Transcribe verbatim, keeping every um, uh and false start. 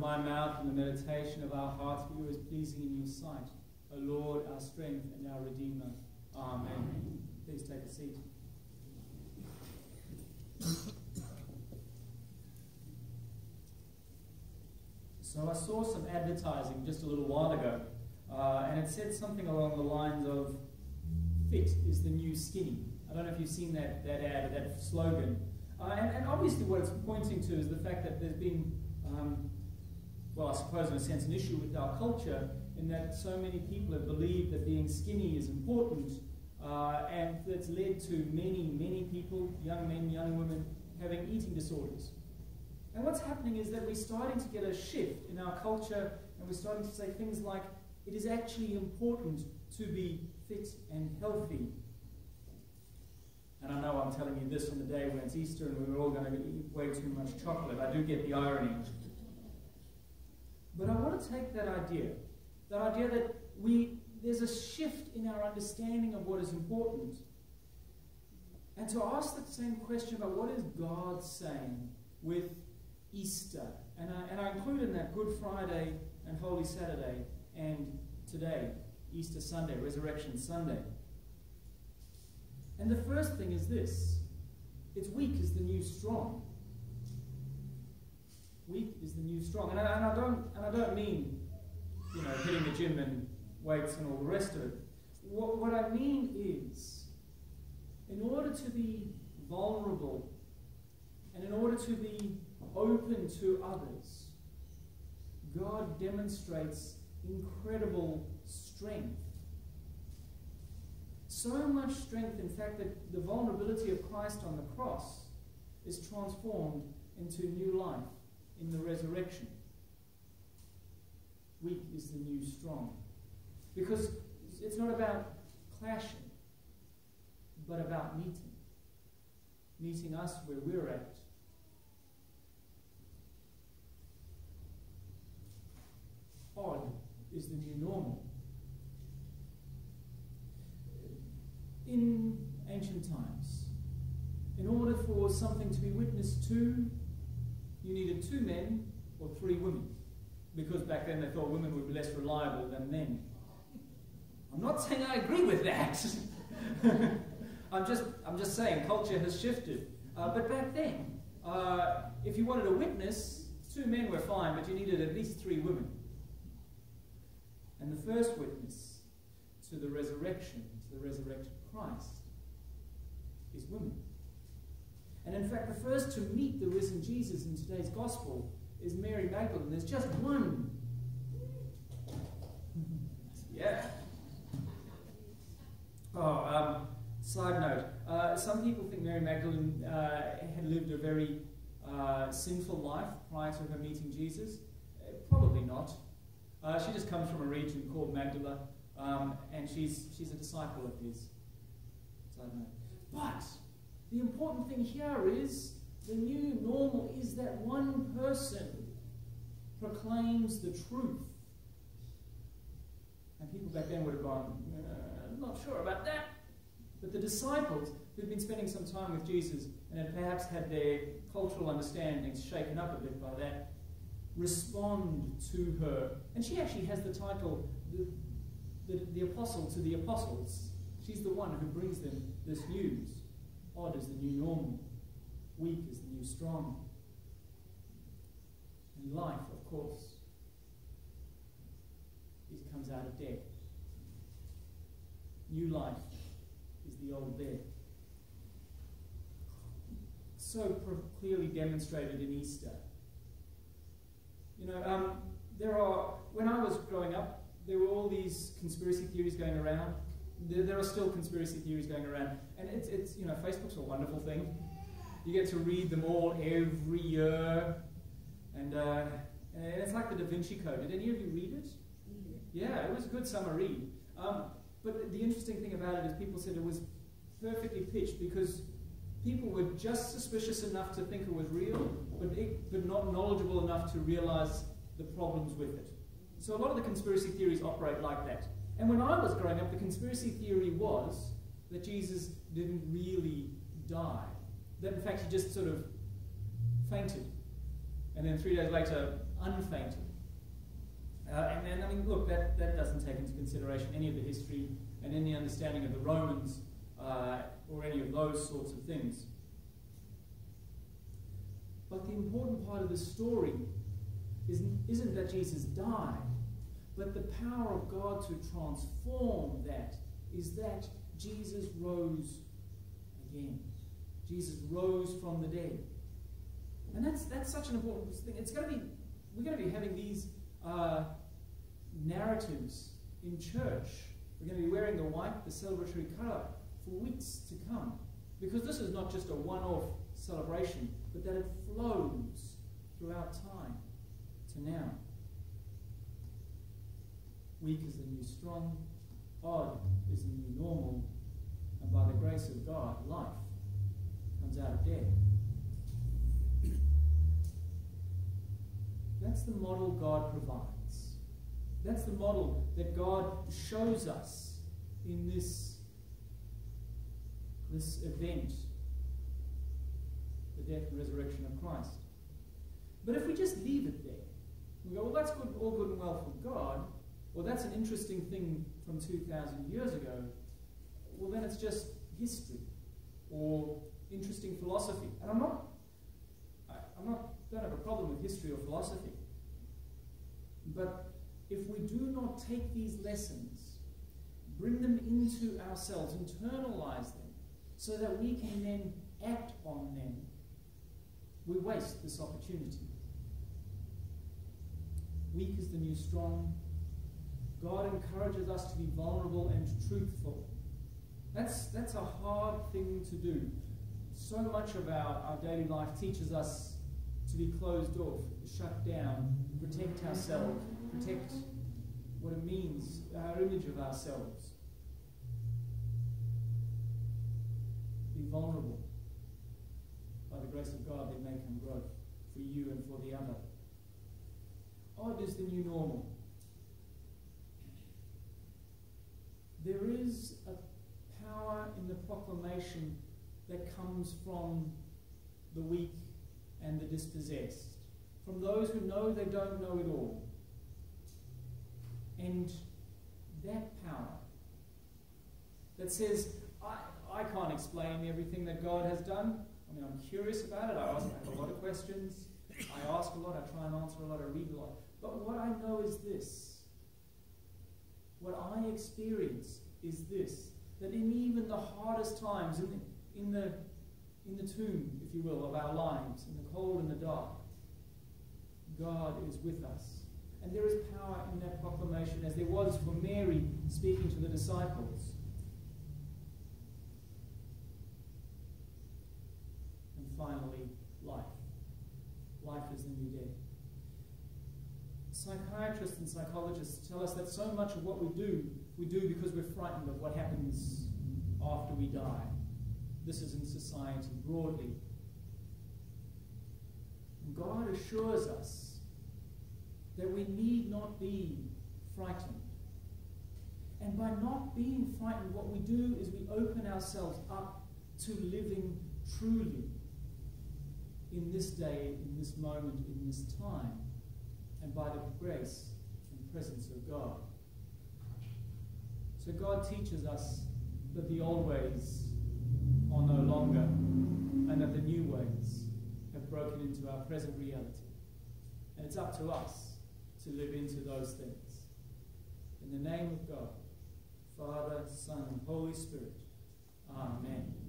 my mouth and the meditation of our hearts be always pleasing in your sight, O Lord, our strength and our Redeemer. Amen. Amen. Please take a seat. So I saw some advertising just a little while ago, uh, and it said something along the lines of, "Fit is the new skinny." I don't know if you've seen that, that ad, that slogan. Uh, and, and obviously what it's pointing to is the fact that there's been, um, well, I suppose in a sense, an issue with our culture in that so many people have believed that being skinny is important, uh, and that's led to many, many people, young men, young women, having eating disorders. And what's happening is that we're starting to get a shift in our culture, and we're starting to say things like, it is actually important to be fit and healthy. And I know I'm telling you this on the day when it's Easter and we're all going to eat way too much chocolate. I do get the irony. But I want to take that idea, that idea that we there's a shift in our understanding of what is important, and to ask the same question about what is God saying with Easter. And I, and I include in that Good Friday and Holy Saturday and today, Easter Sunday, Resurrection Sunday. And the first thing is this: it's weak is the new strong. Weak is the new strong, and I, and I don't and I don't mean, you know, hitting the gym and weights and all the rest of it. What what I mean is, in order to be vulnerable, and in order to be open to others, God demonstrates incredible strength. So much strength, in fact, that the vulnerability of Christ on the cross is transformed into new life in the resurrection. Weak is the new strong. Because it's not about clashing, but about meeting. Meeting us where we're at. Odd is the new normal. In ancient times, in order for something to be witnessed to, you needed two men or three women, because back then they thought women would be less reliable than men. I'm not saying I agree with that. I'm just, I'm just saying culture has shifted. Uh, but back then, uh, if you wanted a witness, two men were fine, but you needed at least three women. And the first witness to the resurrection, to the resurrected Christ, is women. And in fact, the first to meet the risen Jesus in today's gospel is Mary Magdalene. There's just one. Yeah. Oh, um, side note. Uh, some people think Mary Magdalene uh, had lived a very uh, sinful life prior to her meeting Jesus. Uh, probably not. Uh, she just comes from a region called Magdala, um, and she's, she's a disciple of his. Side note. But the important thing here is the new normal is that one person proclaims the truth. And people back then would have gone, uh, I'm not sure about that. But the disciples who'd been spending some time with Jesus and had perhaps had their cultural understandings shaken up a bit by that, respond to her. And she actually has the title, the, the, the apostle to the apostles. She's the one who brings them this news. Odd is the new normal. Weak is the new strong. And life, of course, is comes out of death. New life is the old death. So clearly demonstrated in Easter. You know, um, there are, when I was growing up, there were all these conspiracy theories going around. There, there are still conspiracy theories going around. And it's, it's, you know, Facebook's a wonderful thing. You get to read them all every year. And, uh, and it's like the Da Vinci Code. Did any of you read it? Yeah, it was a good summer read. Um, but the interesting thing about it is people said it was perfectly pitched because people were just suspicious enough to think it was real, but, it, but not knowledgeable enough to realize the problems with it. So a lot of the conspiracy theories operate like that. And when I was growing up, the conspiracy theory was that Jesus didn't really die. That in fact he just sort of fainted. And then three days later, unfainted. Uh, and then, I mean, look, that, that doesn't take into consideration any of the history and any understanding of the Romans uh, or any of those sorts of things. But the important part of the story isn't, isn't that Jesus died, but the power of God to transform that is that Jesus rose again. Jesus rose from the dead. And that's, that's such an important thing. It's going to be, we're going to be having these uh, narratives in church. We're going to be wearing the white, the celebratory colour, for weeks to come. Because this is not just a one-off celebration, but that it flows throughout time to now. Weak is the new strong, odd is the new normal, and by the grace of God, life comes out of death. That's the model God provides. That's the model that God shows us in this, this event, the death and resurrection of Christ. But if we just leave it there, we go, well, that's good, all good and well from God, or that's an interesting thing from two thousand years ago, well, then it's just history or interesting philosophy. And I'm not, I, I'm not, don't have a problem with history or philosophy. But if we do not take these lessons, bring them into ourselves, internalize them, so that we can then act on them, we waste this opportunity. Weak is the new strong. God encourages us to be vulnerable and truthful. That's, that's a hard thing to do. So much of our, our daily life teaches us to be closed off, shut down, protect ourselves, protect what it means, our image of ourselves. Be vulnerable. By the grace of God, there may come growth for you and for the other. Odd is the new normal. There is a power in the proclamation that comes from the weak and the dispossessed, from those who know they don't know it all. And that power that says, I, I can't explain everything that God has done. I mean, I'm curious about it. I ask I have a lot of questions. I ask a lot. I try and answer a lot. I read a lot. But what I know is this. What I experience is this, that in even the hardest times, in the, in the, in the tomb, if you will, of our lives, in the cold and the dark, God is with us. And there is power in that proclamation, as there was for Mary speaking to the disciples. And finally, life. Life is the new death. Psychiatrists and psychologists tell us that so much of what we do, we do because we're frightened of what happens after we die. This is in society broadly. And God assures us that we need not be frightened. And by not being frightened, what we do is we open ourselves up to living truly in this day, in this moment, in this time, and by the grace and presence of God. So God teaches us that the old ways are no longer, and that the new ways have broken into our present reality. And it's up to us to live into those things. In the name of God, Father, Son, and Holy Spirit. Amen.